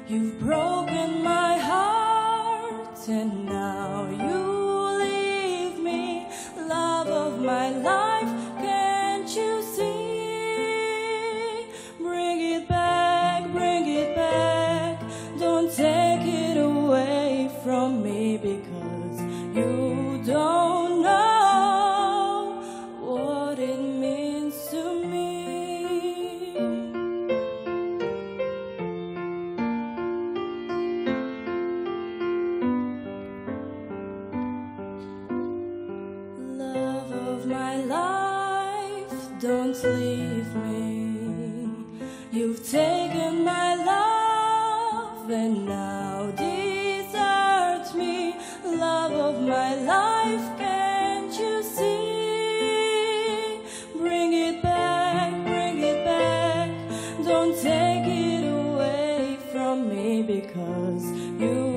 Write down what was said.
You've broken my heart, and now you leave me. Love of my life, can't you see? Bring it back, don't take it away from me, because you don't know what it means to me. Love of my life, don't leave me. You've taken my love and now desert me. Love of my life, can't you see? Bring it back, don't take it away from me, because you